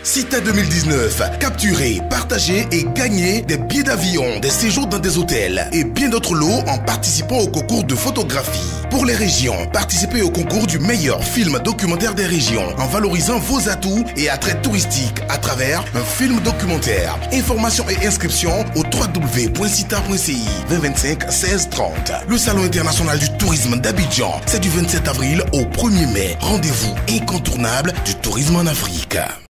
Cité 2019, capturez, partagez et gagnez des billets d'avion, des séjours dans des hôtels et bien d'autres lots en participant au concours de photographie. Pour les régions, participez au concours du meilleur film documentaire des régions en valorisant vos atouts et attraits touristiques à travers un film documentaire. Informations et inscriptions au www.cita.ci 2025 16 30. Le Salon international du tourisme d'Abidjan, c'est du 27 avril au 1er mai. Rendez-vous incontournable du tourisme en Afrique.